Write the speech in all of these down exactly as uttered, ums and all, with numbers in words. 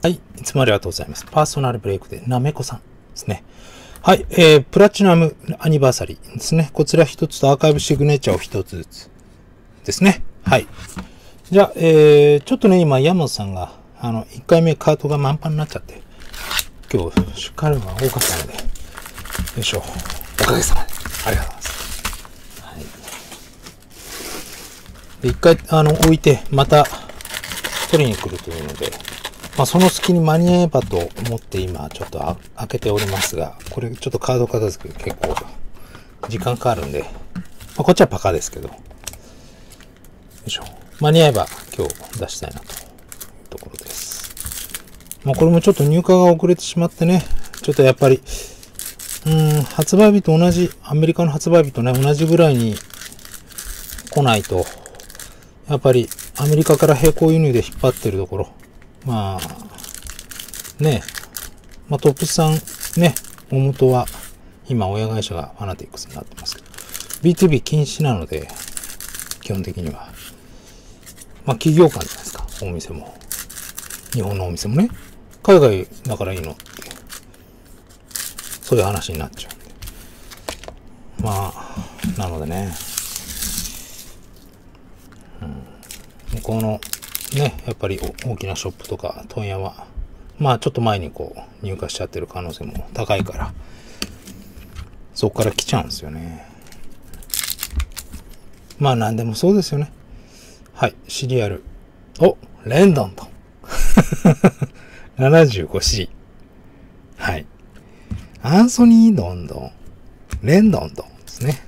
はい。いつもありがとうございます。パーソナルブレイクでなめこさんですね。はい。えー、プラチナムアニバーサリーですね。こちら一つとアーカイブシグネチャーを一つずつですね。はい。じゃあ、えー、ちょっとね、今、山本さんが、あの、いっかいめカートが満帆になっちゃって、今日、出荷量が多かったので、よいしょ。おかげさまで。ありがとうございます。はい。で、一回、あの、置いて、また、取りに来るというので、まあ、その隙に間に合えばと思って今、ちょっとあ開けておりますが、これちょっとカード片付け結構、時間かかるんで、まあ、こっちはパカですけど、よいしょ。間に合えば今日出したいなというところです。まあ、これもちょっと入荷が遅れてしまってね、ちょっとやっぱり、うーん、発売日と同じ、アメリカの発売日とね、同じぐらいに来ないと、やっぱりアメリカから並行輸入で引っ張ってるところ、まあ、ね、まあトップさんね、大元は今親会社がファナティックスになってますけど、ビーツービー 禁止なので、基本的には。まあ企業間じゃないですか、お店も。日本のお店もね、海外だからいいのって、そういう話になっちゃうんで。まあ、なのでね、向こうのね、やっぱり大きなショップとか問屋は、まあちょっと前にこう入荷しちゃってる可能性も高いから、そこから来ちゃうんですよね。まあ何でもそうですよね。はい、シリアル。お、レンドンと。ななじゅうごシー。はい。アンソニー・ドンドン。レンドンドンですね。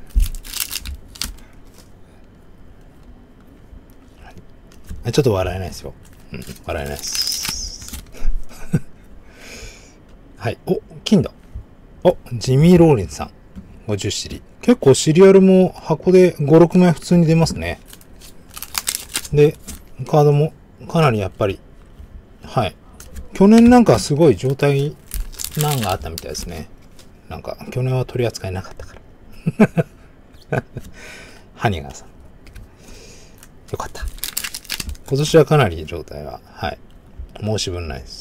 ちょっと笑えないですよ。うん、笑えないです。はい。お、金だ。お、ジミー・ローリンさん。ごじゅうシリ。結構シリアルも箱でご、ろくまい普通に出ますね。で、カードもかなりやっぱり、はい。去年なんかすごい状態難があったみたいですね。なんか、去年は取り扱いなかったから。ハニガーさん。よかった。今年はかなり状態は、はい。申し分ないです。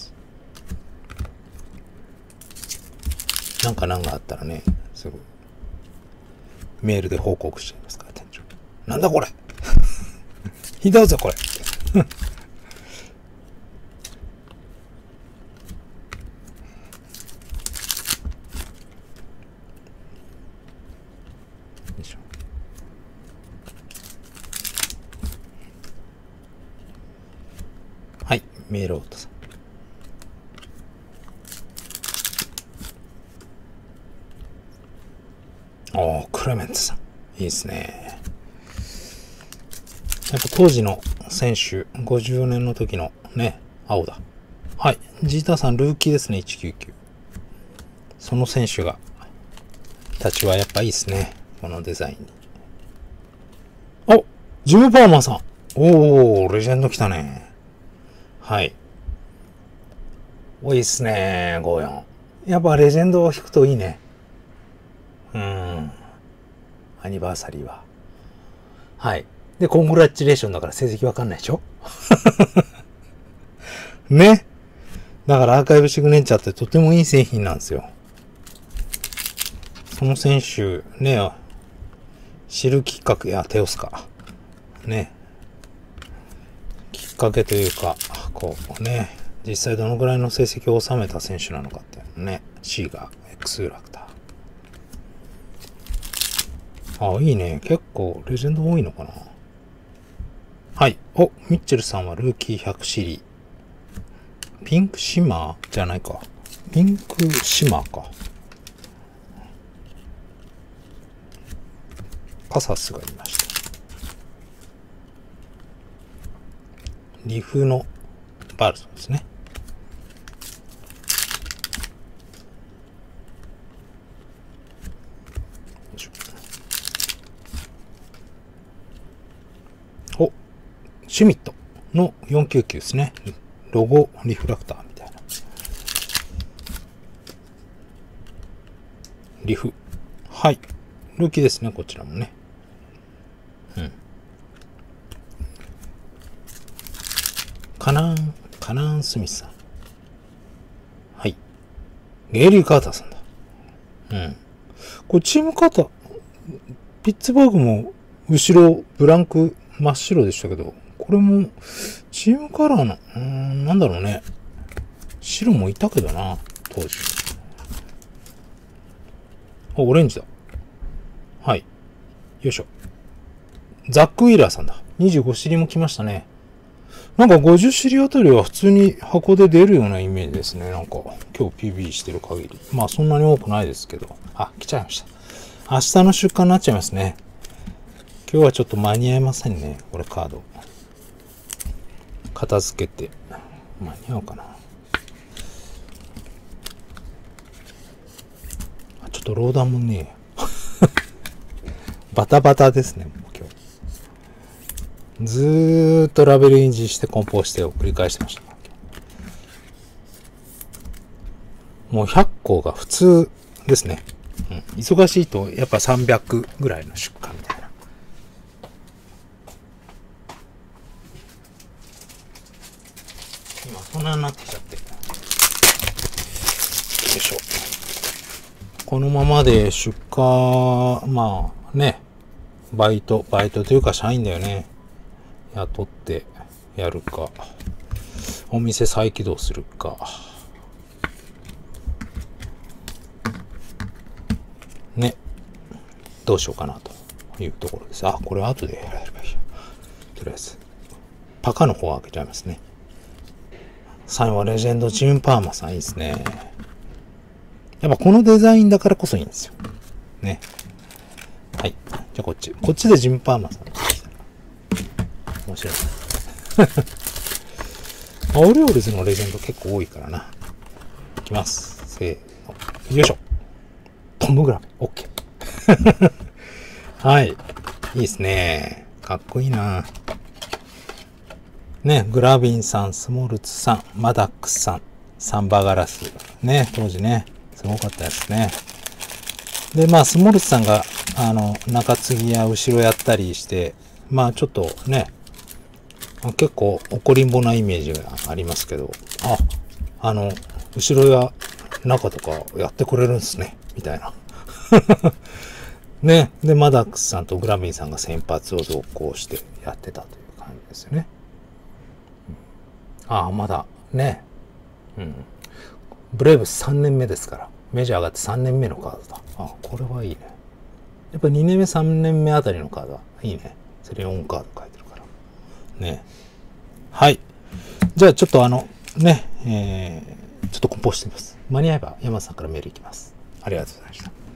なんかなんかあったらね、すごい。メールで報告しちゃいますから、店長。なんだこれひどいぞこれよいしょ。はい、メールオートさん。おー、クレメントさん。いいですね。やっぱ当時の選手、ごじゅうねんの時のね、青だ。はい。ジーターさん、ルーキーですね、いちきゅうきゅう。その選手が、たちはやっぱいいですね。このデザインに。お、ジム・パーマーさん。おー、レジェンド来たね。はい。おいっすね、ごじゅうよん。やっぱレジェンドを引くといいね。うーん。アニバーサリーは。はい。で、コングラチュレーションだから成績わかんないでしょね。だからアーカイブシグネチャーってとてもいい製品なんですよ。その選手、ね、知るきっかけ、や、テオスか。ね。きっかけというか、こうね、実際どのぐらいの成績を収めた選手なのかっていうのね。C が X ラクター。あ、いいね。結構レジェンド多いのかな。はい。お、ミッチェルさんはルーキーひゃくシリー。ピンクシマーじゃないか。ピンクシマーか。カサスがいました。リフのバルトですね。お、シュミットのよんきゅうきゅうですね。ロゴリフラクターみたいな。リフ。はい。ルーキーですね、こちらもね。うん。カナン、カナン・スミスさん。 ゲイリー・カーターさんだ。うん。これチームカーター、ピッツバーグも後ろブランク真っ白でしたけど、これもチームカラーの、うーん、なんだろうね。白もいたけどな、当時。あ、オレンジだ。はい。よいしょ。ザック・ウィーラーさんだ。にじゅうごシリも来ましたね。なんかごじゅうシリあたりは普通に箱で出るようなイメージですね。なんか今日 ピービー してる限り。まあそんなに多くないですけど。あ、来ちゃいました。明日の出荷になっちゃいますね。今日はちょっと間に合いませんね。これカード。片付けて。間に合うかな。あ、ちょっとローダーもね、バタバタですね。ずーっとラベル印字して梱包してを繰り返してました。もうひゃっこが普通ですね。うん、忙しいとやっぱさんびゃくぐらいの出荷みたいな。今そんなになってきちゃって。よいしょ。このままで出荷、まあね、バイト、バイトというか社員だよね。雇ってやるか、お店再起動するか。ね。どうしようかなというところです。あ、これ後でやればいいや。とりあえず。パカの方開けちゃいますね。最後はレジェンドジム・パーマさんいいですね。やっぱこのデザインだからこそいいんですよ。ね。はい。じゃあこっち。こっちでジム・パーマさん。面白い。オリオールズのレジェンド結構多いからな。いきます。せーの。よいしょ。トムグラベ。オッケー。はい。いいですね。かっこいいな。ね、グラビンさん、スモルツさん、マダックスさん、サンバガラス。ね、当時ね、すごかったですね。で、まあ、スモルツさんが、あの、中継ぎや後ろやったりして、まあ、ちょっとね、結構怒りんぼなイメージがありますけど、あ、あの、後ろや中とかやってくれるんですね、みたいな。ね。で、マダックスさんとグラビンさんが先発を同行してやってたという感じですよね。うん、ああ、まだね。うん。ブレーブスさんねんめですから。メジャー上がってさんねんめのカードだ。あ、これはいいね。やっぱにねんめ、さんねんめあたりのカードはいいね。それよんカード書いてるから。ね。はい。じゃあちょっとあの、ね、えー、ちょっと梱包してみます。間に合えば山田さんからメールいきます。ありがとうございました。